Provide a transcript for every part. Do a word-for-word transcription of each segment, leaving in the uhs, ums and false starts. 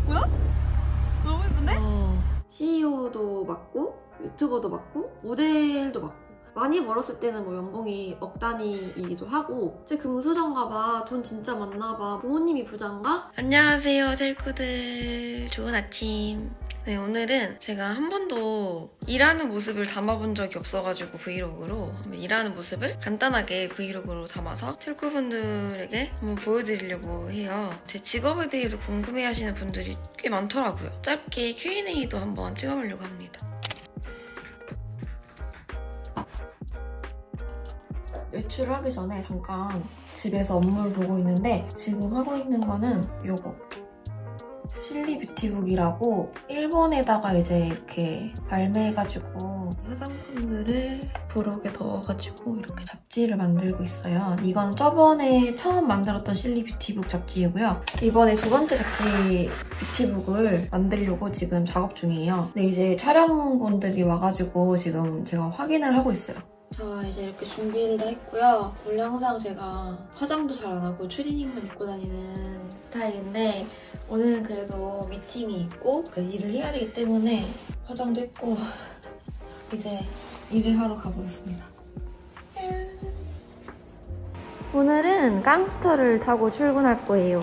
뭐야? 너무 예쁜데? 어. 씨이오도 맡고 유튜버도 맡고 모델도 맡고 많이 벌었을 때는 뭐 연봉이 억 단위이기도 하고 제 금수저인가봐. 돈 진짜 많나봐. 부모님이 부자인가? 안녕하세요 셀쿠들. 좋은 아침. 네, 오늘은 제가 한 번도 일하는 모습을 담아본 적이 없어가지고 브이로그로 일하는 모습을 간단하게 브이로그로 담아서 셀쿠분들에게 한번 보여드리려고 해요. 제 직업에 대해서 궁금해하시는 분들이 꽤 많더라고요. 짧게 큐 앤 에이도 한번 찍어보려고 합니다. 외출을 하기 전에 잠깐 집에서 업무를 보고 있는데 지금 하고 있는 거는 요거 실리 뷰티북이라고 일본에다가 이제 이렇게 발매해가지고 화장품들을 부록에 넣어가지고 이렇게 잡지를 만들고 있어요. 이건 저번에 처음 만들었던 실리 뷰티북 잡지이고요. 이번에 두 번째 잡지 뷰티북을 만들려고 지금 작업 중이에요. 근데 이제 촬영분들이 와가지고 지금 제가 확인을 하고 있어요. 자, 이제 이렇게 준비를 다 했고요. 원래 항상 제가 화장도 잘 안 하고 추리닝만 입고 다니는 스타일인데 오늘은 그래도 미팅이 있고 일을 해야 되기 때문에 화장도 했고 이제 일을 하러 가보겠습니다. 오늘은 깡스터를 타고 출근할 거예요.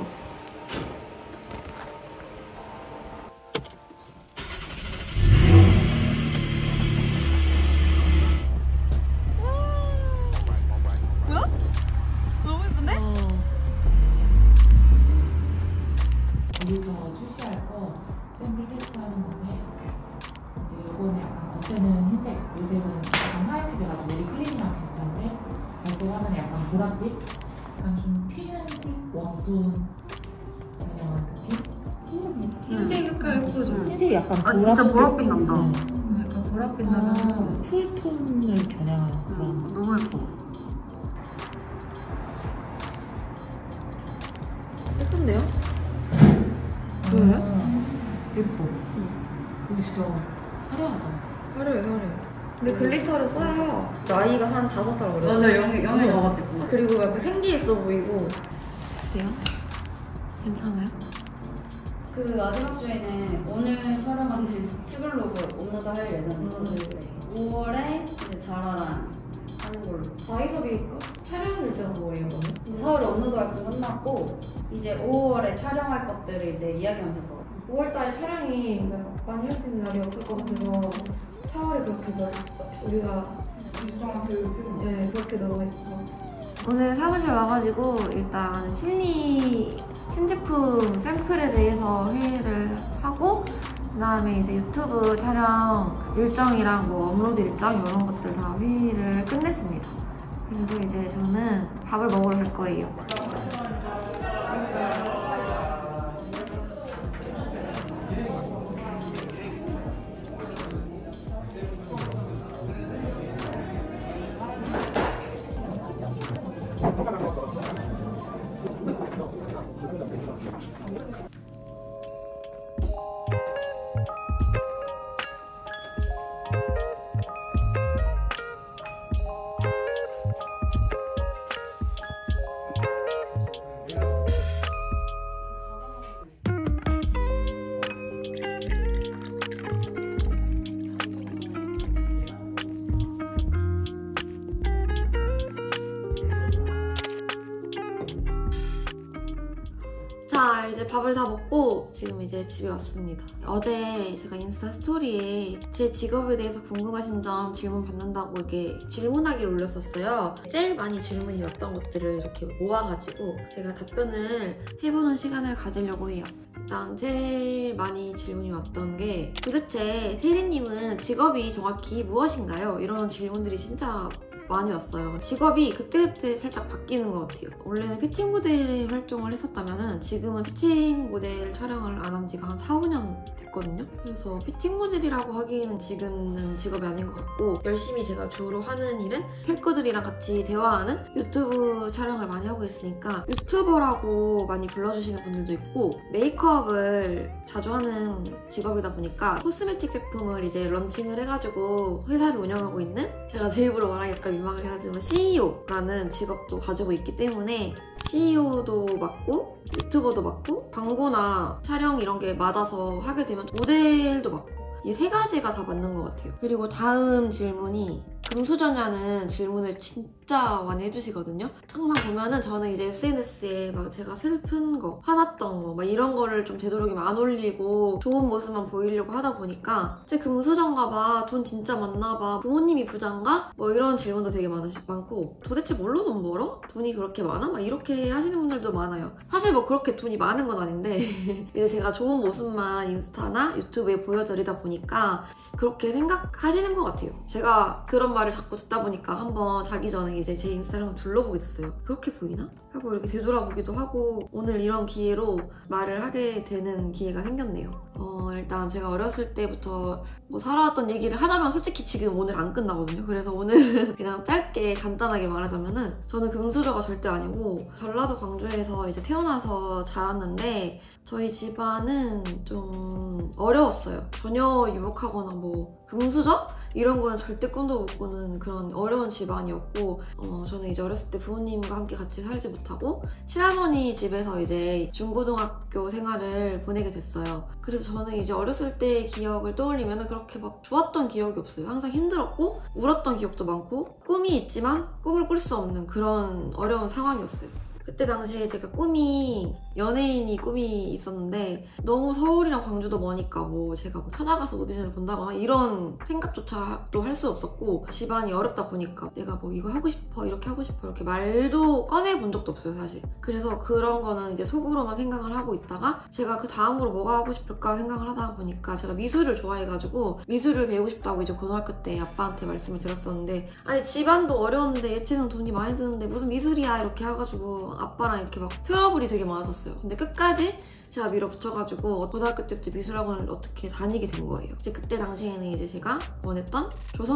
우리가 출시할 거 샘플 테스트하는 건데 이제 이번에 약간 겉에는 흰색, 의색은 약간 화이트 돼가지고 우리 클린이랑 비슷한데 발색 화면에 약간 보랏빛? 약간 좀 튀는 웜톤 변형한 느낌? 흰색 색깔 예쁘죠? 흰색이 약간 아 진짜 보랏빛 난다. 음, 약간 보랏빛 나면 쿨톤을 겨냥한 그런 너무 예뻐. 예쁜데요? 왜? 예뻐. 응. 근데 진짜 화려하다. 화려해, 화려해. 근데 글리터를 써야 나이가 한 다섯 살 어려. 맞아, 영이 영이 나가지고. 그리고 약간 생기 있어 보이고. 어때요? 괜찮아요? 그 마지막 주에는 오늘 촬영하는 튜블로그 업로드 할 예정이고 음. 오월에 이제 자라랑 하는 걸로. 아이섭이니까? 촬영 일정은 뭐예요, 그러면? 이제 사월에 업로드 할 거 끝났고 이제 오월에 촬영할 것들을 이제 이야기하면 될 것 같아요. 오월달에 촬영이 많이 할 수 있는 날이 없을 것 같아서 사월에 그렇게 넓, 우리가 일정을 네, 그렇게 넣어있어. 오늘 사무실 와가지고 일단 실리 신제품 샘플에 대해서 회의를 하고 그 다음에 이제 유튜브 촬영 일정이랑 뭐 업로드 일정 이런 것들 다 회의를 끝냈습니다. 그리고 이제 저는 밥을 먹으러 갈 거예요. 자, 이제 밥을 다 먹고 지금 이제 집에 왔습니다. 어제 제가 인스타 스토리에 제 직업에 대해서 궁금하신 점 질문 받는다고 이렇게 질문하기를 올렸었어요. 제일 많이 질문이 왔던 것들을 이렇게 모아가지고 제가 답변을 해보는 시간을 가지려고 해요. 일단 제일 많이 질문이 왔던 게 도대체 세리님은 직업이 정확히 무엇인가요? 이런 질문들이 진짜 많이 왔어요. 직업이 그때그때 살짝 바뀌는 것 같아요. 원래는 피팅 모델의 활동을 했었다면 지금은 피팅 모델 촬영을 안 한 지가 한 사, 오 년 됐거든요. 그래서 피팅 모델이라고 하기에는 지금은 직업이 아닌 것 같고 열심히 제가 주로 하는 일은 캘커들이랑 같이 대화하는 유튜브 촬영을 많이 하고 있으니까 유튜버라고 많이 불러주시는 분들도 있고 메이크업을 자주 하는 직업이다 보니까 코스메틱 제품을 이제 런칭을 해가지고 회사를 운영하고 있는 제가 제 입으로 말하기 약간 민망하긴 하지만 씨이오라는 직업도 가지고 있기 때문에 씨이오도 맡고 유튜버도 맡고 광고나 촬영 이런 게 맞아서 하게 되면 모델도 맡고 이 세 가지가 다 맞는 것 같아요. 그리고 다음 질문이 금수저냐는 질문을 진짜 많이 해주시거든요. 항상 보면은 저는 이제 에스엔에스에 막 제가 슬픈 거, 화났던 거 막 이런 거를 좀 되도록이면 안 올리고 좋은 모습만 보이려고 하다 보니까 쟤 금수저인가 봐, 돈 진짜 많나 봐, 부모님이 부자인가? 뭐 이런 질문도 되게 많으시, 많고 도대체 뭘로 돈 벌어? 돈이 그렇게 많아? 막 이렇게 하시는 분들도 많아요. 사실 뭐 그렇게 돈이 많은 건 아닌데 이제 제가 좋은 모습만 인스타나 유튜브에 보여드리다 보니까 그렇게 생각하시는 것 같아요. 제가 그런 말을 자꾸 듣다 보니까 한번 자기 전에 이제 제 인스타를 한번 둘러보게 됐어요. 그렇게 보이나? 하고 이렇게 되돌아보기도 하고 오늘 이런 기회로 말을 하게 되는 기회가 생겼네요. 어, 일단 제가 어렸을 때부터 뭐 살아왔던 얘기를 하자면 솔직히 지금 오늘 안 끝나거든요. 그래서 오늘 그냥 짧게 간단하게 말하자면은 저는 금수저가 절대 아니고 전라도 광주에서 이제 태어나서 자랐는데 저희 집안은 좀 어려웠어요. 전혀 유복하거나 뭐 금수저? 이런 거는 절대 꿈도 못 꾸는 그런 어려운 집안이었고 어, 저는 이제 어렸을 때 부모님과 함께 같이 살지 못하고 친할머니 집에서 이제 중고등학교 생활을 보내게 됐어요. 그래서 저는 이제 어렸을 때의 기억을 떠올리면 그렇게 막 좋았던 기억이 없어요. 항상 힘들었고 울었던 기억도 많고 꿈이 있지만 꿈을 꿀 수 없는 그런 어려운 상황이었어요. 그때 당시에 제가 꿈이 연예인이 꿈이 있었는데 너무 서울이랑 광주도 머니까 뭐 제가 뭐 찾아가서 오디션을 본다거나 이런 생각조차도 할 수 없었고 집안이 어렵다 보니까 내가 뭐 이거 하고 싶어 이렇게 하고 싶어 이렇게 말도 꺼내본 적도 없어요 사실. 그래서 그런 거는 이제 속으로만 생각을 하고 있다가 제가 그 다음으로 뭐가 하고 싶을까 생각을 하다 보니까 제가 미술을 좋아해가지고 미술을 배우고 싶다고 이제 고등학교 때 아빠한테 말씀을 드렸었는데 아니 집안도 어려운데 예체능 돈이 많이 드는데 무슨 미술이야 이렇게 해가지고 아빠랑 이렇게 막 트러블이 되게 많았었어요. 근데 끝까지 제가 밀어붙여가지고 고등학교 때부터 미술학원을 어떻게 다니게 된 거예요. 이제 그때 당시에는 이제 제가 원했던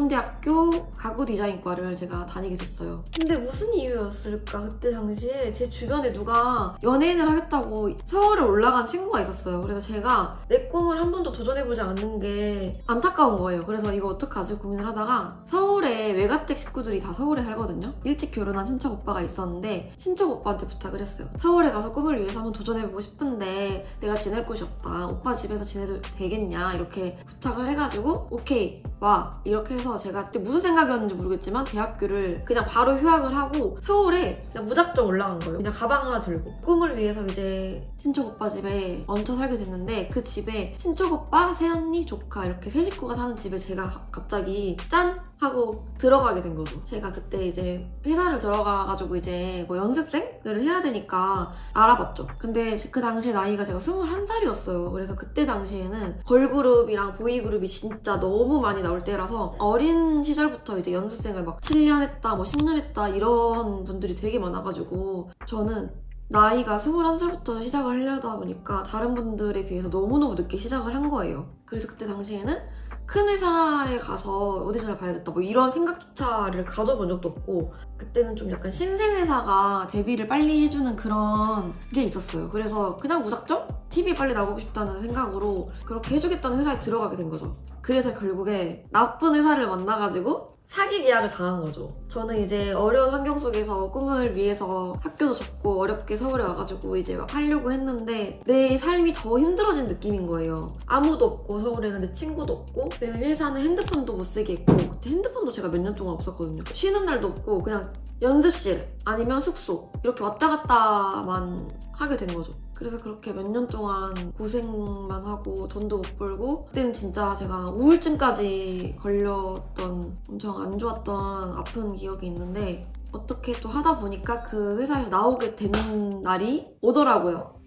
조선대학교 가구디자인과를 제가 다니게 됐어요. 근데 무슨 이유였을까? 그때 당시에 제 주변에 누가 연예인을 하겠다고 서울에 올라간 친구가 있었어요. 그래서 제가 내 꿈을 한 번도 도전해보지 않은 게 안타까운 거예요. 그래서 이거 어떡하지 고민을 하다가 서울에 외가댁 식구들이 다 서울에 살거든요. 일찍 결혼한 친척 오빠가 있었는데 친척 오빠한테 부탁을 했어요. 서울에 가서 꿈을 위해서 한번 도전해보고 싶은데 내가 지낼 곳이 없다. 오빠 집에서 지내도 되겠냐 이렇게 부탁을 해가지고 오케이 와 이렇게 해서 제가 그때 무슨 생각이었는지 모르겠지만 대학교를 그냥 바로 휴학을 하고 서울에 그냥 무작정 올라간 거예요. 그냥 가방 하나 들고 꿈을 위해서 이제 친척 오빠 집에 얹혀 살게 됐는데 그 집에 친척 오빠, 새언니, 조카 이렇게 세 식구가 사는 집에 제가 갑자기 짠! 하고 들어가게 된 거죠. 제가 그때 이제 회사를 들어가가지고 이제 뭐 연습생을 해야 되니까 알아봤죠. 근데 그 당시 나이가 제가 스물한 살이었어요. 그래서 그때 당시에는 걸그룹이랑 보이그룹이 진짜 너무 많이 나올 때라서 어린 시절부터 이제 연습생을 막 칠 년 했다, 뭐 십 년 했다 이런 분들이 되게 많아가지고 저는 나이가 스물한 살부터 시작을 하려다 보니까 다른 분들에 비해서 너무너무 늦게 시작을 한 거예요. 그래서 그때 당시에는 큰 회사에 가서 오디션을 봐야겠다 뭐 이런 생각조차를 가져본 적도 없고 그때는 좀 약간 신생회사가 데뷔를 빨리 해주는 그런 게 있었어요. 그래서 그냥 무작정 티비에 빨리 나오고 싶다는 생각으로 그렇게 해주겠다는 회사에 들어가게 된 거죠. 그래서 결국에 나쁜 회사를 만나가지고 사기 계약을 당한 거죠. 저는 이제 어려운 환경 속에서 꿈을 위해서 학교도 접고 어렵게 서울에 와가지고 이제 막 하려고 했는데 내 삶이 더 힘들어진 느낌인 거예요. 아무도 없고 서울에는 내 친구도 없고 그리고 회사는 핸드폰도 못 쓰게 했고 그때 핸드폰도 제가 몇 년 동안 없었거든요. 쉬는 날도 없고 그냥 연습실 아니면 숙소 이렇게 왔다 갔다만 하게 된 거죠. 그래서 그렇게 몇 년 동안 고생만 하고 돈도 못 벌고 그때는 진짜 제가 우울증까지 걸렸던 엄청 안 좋았던 아픈 기억이 있는데 어떻게 또 하다 보니까 그 회사에서 나오게 되는 날이 오더라고요.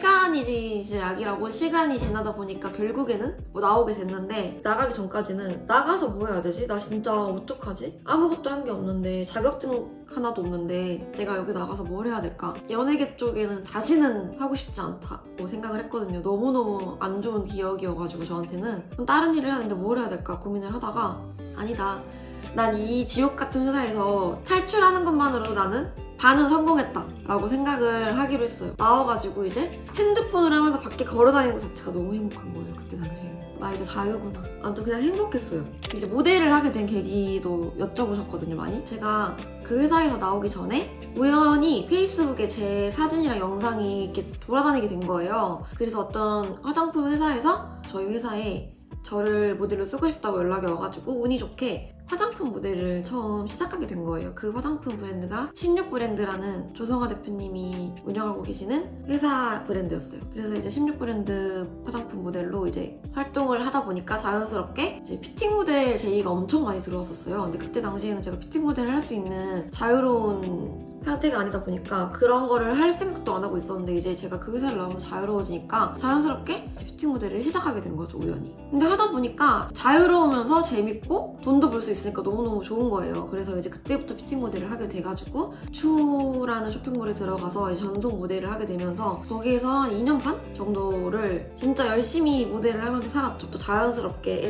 시간이 약이라고 시간이 지나다 보니까 결국에는 뭐 나오게 됐는데 나가기 전까지는 나가서 뭐 해야 되지? 나 진짜 어떡하지? 아무것도 한 게 없는데 자격증 하나도 없는데 내가 여기 나가서 뭘 해야 될까? 연예계 쪽에는 다시는 하고 싶지 않다고 생각을 했거든요. 너무너무 안 좋은 기억이어가지고 저한테는 그럼 다른 일을 해야 되는데 뭘 해야 될까 고민을 하다가 아니다. 난 이 지옥 같은 회사에서 탈출하는 것만으로도 나는 반은 성공했다라고 생각을 하기로 했어요. 나와가지고 이제 핸드폰을 하면서 밖에 걸어다니는 것 자체가 너무 행복한 거예요. 그때 당시에. 나 이제 자유구나. 아무튼 그냥 행복했어요. 이제 모델을 하게 된 계기도 여쭤보셨거든요, 많이. 제가 그 회사에서 나오기 전에 우연히 페이스북에 제 사진이랑 영상이 이렇게 돌아다니게 된 거예요. 그래서 어떤 화장품 회사에서 저희 회사에 저를 모델로 쓰고 싶다고 연락이 와가지고 운이 좋게 화장품 모델을 처음 시작하게 된 거예요. 그 화장품 브랜드가 십육 브랜드라는 조성아 대표님이 운영하고 계시는 회사 브랜드였어요. 그래서 이제 십육 브랜드 화장품 모델로 이제 활동을 하다 보니까 자연스럽게 이제 피팅 모델 제의가 엄청 많이 들어왔었어요. 근데 그때 당시에는 제가 피팅 모델을 할 수 있는 자유로운 상태가 아니다 보니까 그런 거를 할 생각도 안 하고 있었는데 이제 제가 그 회사를 나오면서 자유로워지니까 자연스럽게 피팅 모델을 시작하게 된 거죠, 우연히. 근데 하다 보니까 자유로우면서 재밌고 돈도 벌 수 있으니까 너무너무 좋은 거예요. 그래서 이제 그때부터 피팅 모델을 하게 돼가지고 추라는 쇼핑몰에 들어가서 이제 전속 모델을 하게 되면서 거기에서 한 이 년 반 정도를 진짜 열심히 모델을 하면서 살았죠. 또 자연스럽게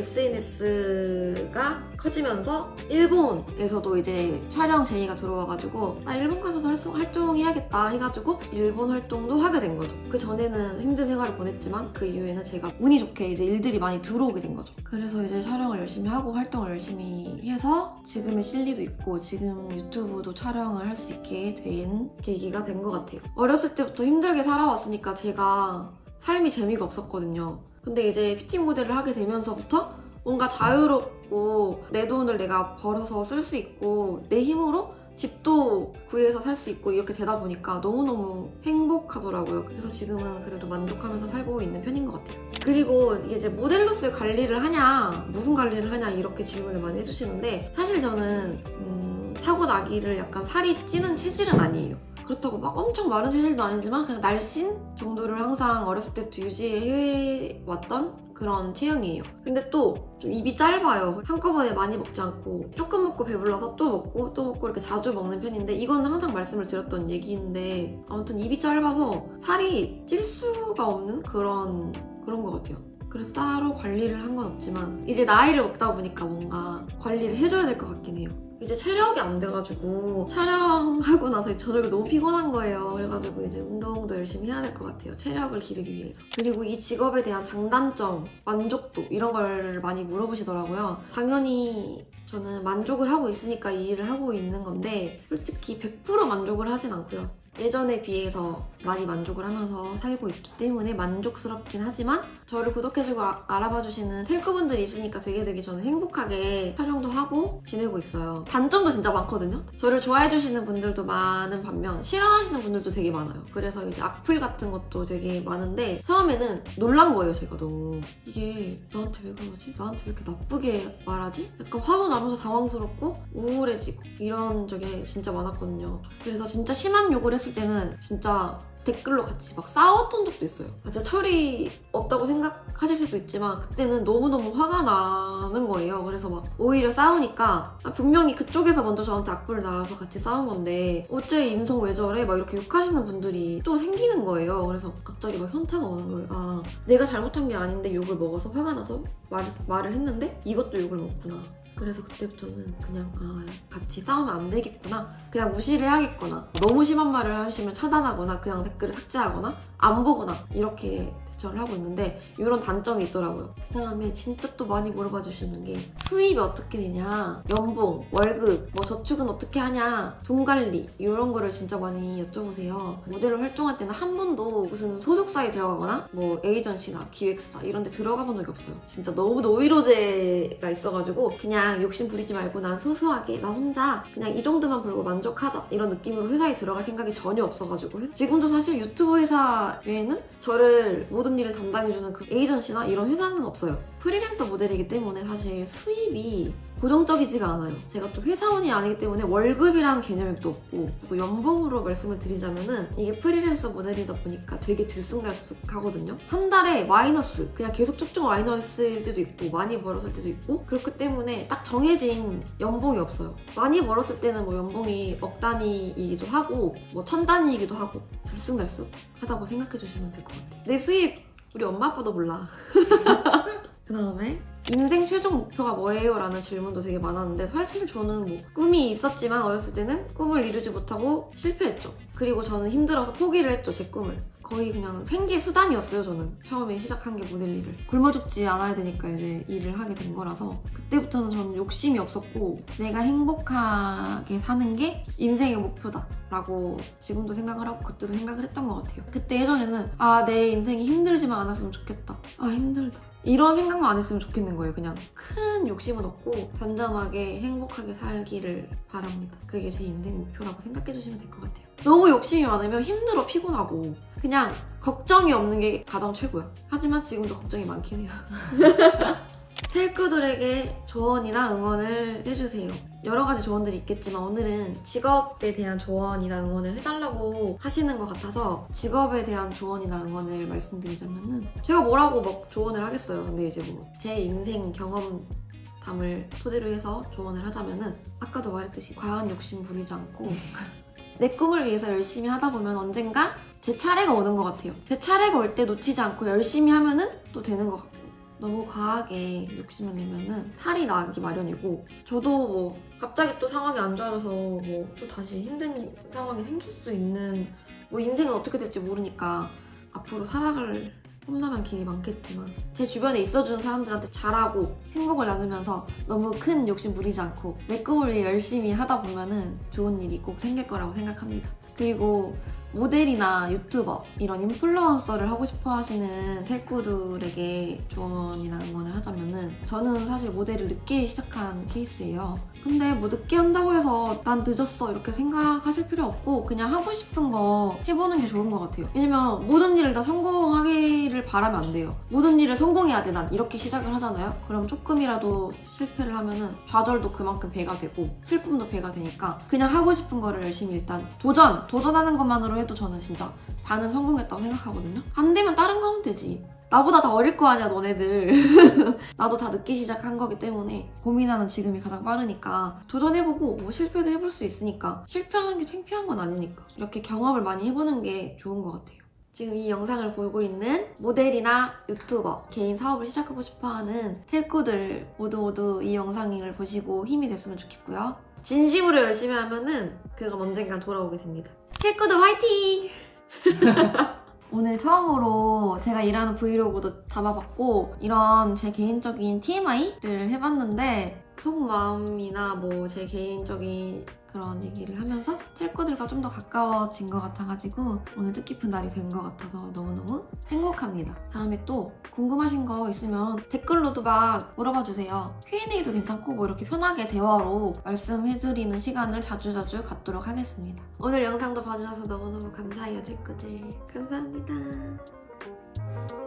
에스엔에스가 커지면서 일본에서도 이제 촬영 제의가 들어와가지고 나 일본 가서도 활동해야겠다 해가지고 일본 활동도 하게 된 거죠. 그 전에는 힘든 생활을 보냈지만 그 이후에는 제가 운이 좋게 이제 일들이 많이 들어오게 된 거죠. 그래서 이제 촬영을 열심히 하고 활동을 열심히 해서 지금의 실리도 있고 지금 유튜브도 촬영을 할 수 있게 된 계기가 된 것 같아요. 어렸을 때부터 힘들게 살아왔으니까 제가 삶이 재미가 없었거든요. 근데 이제 피팅 모델을 하게 되면서부터 뭔가 자유롭고 내 돈을 내가 벌어서 쓸 수 있고 내 힘으로 집도 구해서 살 수 있고 이렇게 되다 보니까 너무너무 행복하더라고요. 그래서 지금은 그래도 만족하면서 살고 있는 편인 것 같아요. 그리고 이게 이제 모델로서의 관리를 하냐, 무슨 관리를 하냐 이렇게 질문을 많이 해주시는데 사실 저는 음, 타고나기를 약간 살이 찌는 체질은 아니에요. 그렇다고 막 엄청 마른 체질도 아니지만 그냥 날씬 정도를 항상 어렸을 때부터 유지해왔던 그런 체형이에요. 근데 또 좀 입이 짧아요. 한꺼번에 많이 먹지 않고 조금 먹고 배불러서 또 먹고 또 먹고 이렇게 자주 먹는 편인데 이건 항상 말씀을 드렸던 얘기인데 아무튼 입이 짧아서 살이 찔 수가 없는 그런 그런 것 같아요. 그래서 따로 관리를 한 건 없지만 이제 나이를 먹다 보니까 뭔가 관리를 해줘야 될 것 같긴 해요. 이제 체력이 안 돼가지고 촬영하고 나서 저녁에 너무 피곤한 거예요. 그래가지고 이제 운동도 열심히 해야 될 것 같아요. 체력을 기르기 위해서. 그리고 이 직업에 대한 장단점, 만족도 이런 걸 많이 물어보시더라고요. 당연히 저는 만족을 하고 있으니까 이 일을 하고 있는 건데 솔직히 백 퍼센트 만족을 하진 않고요. 예전에 비해서 많이 만족을 하면서 살고 있기 때문에 만족스럽긴 하지만 저를 구독해주고 아, 알아봐주시는 텔크분들이 있으니까 되게 되게 저는 행복하게 촬영도 하고 지내고 있어요. 단점도 진짜 많거든요. 저를 좋아해주시는 분들도 많은 반면 싫어하시는 분들도 되게 많아요. 그래서 이제 악플 같은 것도 되게 많은데 처음에는 놀란 거예요. 제가 너무 이게 나한테 왜 그러지? 나한테 왜 이렇게 나쁘게 말하지? 약간 화도 나면서 당황스럽고 우울해지고 이런 적이 진짜 많았거든요. 그래서 진짜 심한 욕을 했을 때는 진짜 댓글로 같이 막 싸웠던 적도 있어요. 진짜 철이 없다고 생각하실 수도 있지만 그때는 너무너무 화가 나는 거예요. 그래서 막 오히려 싸우니까 분명히 그쪽에서 먼저 저한테 악플을 달아서 같이 싸운 건데 어째 인성 왜 저래? 막 이렇게 욕하시는 분들이 또 생기는 거예요. 그래서 갑자기 막 현타가 오는 거예요. 아, 내가 잘못한 게 아닌데 욕을 먹어서 화가 나서 말을, 말을 했는데 이것도 욕을 먹구나. 그래서 그때부터는 그냥 아 같이 싸우면 안 되겠구나, 그냥 무시를 해야겠구나, 너무 심한 말을 하시면 차단하거나 그냥 댓글을 삭제하거나 안 보거나 이렇게 대처를 하고 있는데 이런 단점이 있더라고요. 그 다음에 진짜 또 많이 물어봐 주시는 게 수입이 어떻게 되냐, 연봉, 월급, 뭐 저축은 어떻게 하냐, 돈 관리 이런 거를 진짜 많이 여쭤보세요. 모델로 활동할 때는 한 번도 무슨 소속사에 들어가거나 뭐 에이전시나 기획사 이런 데 들어가 본 적이 없어요. 진짜 너무 노이로제가 있어가지고 그냥 욕심 부리지 말고 난 소소하게 나 혼자 그냥 이 정도만 벌고 만족하자 이런 느낌으로 회사에 들어갈 생각이 전혀 없어가지고 지금도 사실 유튜브 회사 외에는 저를 모든 일을 담당해주는 그 에이전시나 이런 회사는 없어요. 프리랜서 모델이기 때문에 사실 수입이 고정적이지가 않아요. 제가 또 회사원이 아니기 때문에 월급이라는 개념이 또 없고, 그리고 연봉으로 말씀을 드리자면은 이게 프리랜서 모델이다 보니까 되게 들쑥날쑥하거든요. 한 달에 마이너스, 그냥 계속 쭉쭉 마이너스일 때도 있고 많이 벌었을 때도 있고, 그렇기 때문에 딱 정해진 연봉이 없어요. 많이 벌었을 때는 뭐 연봉이 억 단위이기도 하고 뭐 천 단위이기도 하고 들쑥날쑥 하다고 생각해 주시면 될 것 같아요. 내 수입 우리 엄마 아빠도 몰라. 그 다음에 인생 최종 목표가 뭐예요? 라는 질문도 되게 많았는데 사실 저는 뭐 꿈이 있었지만 어렸을 때는 꿈을 이루지 못하고 실패했죠. 그리고 저는 힘들어서 포기를 했죠, 제 꿈을. 거의 그냥 생계 수단이었어요, 저는. 처음에 시작한 게 모델 일을. 굶어 죽지 않아야 되니까 이제 일을 하게 된 거라서 그때부터는 저는 욕심이 없었고 내가 행복하게 사는 게 인생의 목표다 라고 지금도 생각을 하고 그때도 생각을 했던 것 같아요. 그때 예전에는 아, 내 인생이 힘들지만 않았으면 좋겠다. 아, 힘들다. 이런 생각만 안 했으면 좋겠는 거예요. 그냥 큰 욕심은 없고 잔잔하게 행복하게 살기를 바랍니다. 그게 제 인생 목표라고 생각해 주시면 될 것 같아요. 너무 욕심이 많으면 힘들어, 피곤하고 그냥 걱정이 없는 게 가장 최고야. 하지만 지금도 걱정이 많긴 해요. 텔크들에게 조언이나 응원을 해주세요. 여러 가지 조언들이 있겠지만 오늘은 직업에 대한 조언이나 응원을 해달라고 하시는 것 같아서 직업에 대한 조언이나 응원을 말씀드리자면은 제가 뭐라고 막 조언을 하겠어요. 근데 이제 뭐 제 인생 경험담을 토대로 해서 조언을 하자면은 아까도 말했듯이 과한 욕심 부리지 않고 내 꿈을 위해서 열심히 하다 보면 언젠가 제 차례가 오는 것 같아요. 제 차례가 올 때 놓치지 않고 열심히 하면은 또 되는 것 같고 너무 과하게 욕심을 내면은 탈이 나기 마련이고 저도 뭐 갑자기 또 상황이 안 좋아져서 뭐 또 다시 힘든 상황이 생길 수 있는 뭐 인생은 어떻게 될지 모르니까 앞으로 살아갈 험난한 길이 많겠지만 제 주변에 있어주는 사람들한테 잘하고 행복을 나누면서 너무 큰 욕심 부리지 않고 내 꿈을 위해 열심히 하다 보면은 좋은 일이 꼭 생길 거라고 생각합니다. 그리고 모델이나 유튜버 이런 인플루언서를 하고 싶어 하시는 텔쿠들에게 조언이나 응원을 하자면은 저는 사실 모델을 늦게 시작한 케이스예요. 근데 뭐 늦게 한다고 해서 난 늦었어 이렇게 생각하실 필요 없고 그냥 하고 싶은 거 해보는 게 좋은 것 같아요. 왜냐면 모든 일을 다 성공하기를 바라면 안 돼요. 모든 일을 성공해야 돼 난 이렇게 시작을 하잖아요. 그럼 조금이라도 실패를 하면은 좌절도 그만큼 배가 되고 슬픔도 배가 되니까 그냥 하고 싶은 거를 열심히 일단 도전! 도전하는 것만으로 해도 저는 진짜 반은 성공했다고 생각하거든요. 안 되면 다른 거 하면 되지. 나보다 다 어릴 거 아니야 너네들. 나도 다 늦게 시작한 거기 때문에 고민하는 지금이 가장 빠르니까 도전해보고 뭐 실패도 해볼 수 있으니까 실패하는 게 창피한 건 아니니까 이렇게 경험을 많이 해보는 게 좋은 것 같아요. 지금 이 영상을 보고 있는 모델이나 유튜버, 개인 사업을 시작하고 싶어하는 텔쿠들 모두 모두 이 영상을 보시고 힘이 됐으면 좋겠고요. 진심으로 열심히 하면은 그건 언젠간 돌아오게 됩니다. 텔쿠들 화이팅! 오늘 처음으로 제가 일하는 브이로그도 담아봤고 이런 제 개인적인 티엠아이를 해봤는데 속마음이나 뭐 제 개인적인 그런 얘기를 하면서 텔코들과 좀 더 가까워진 것 같아가지고 오늘 뜻깊은 날이 된 것 같아서 너무너무 행복합니다. 다음에 또 궁금하신 거 있으면 댓글로도 막 물어봐주세요. 큐앤에이도 괜찮고 뭐 이렇게 편하게 대화로 말씀해드리는 시간을 자주자주 갖도록 하겠습니다. 오늘 영상도 봐주셔서 너무너무 감사해요, 텔코들. 감사합니다.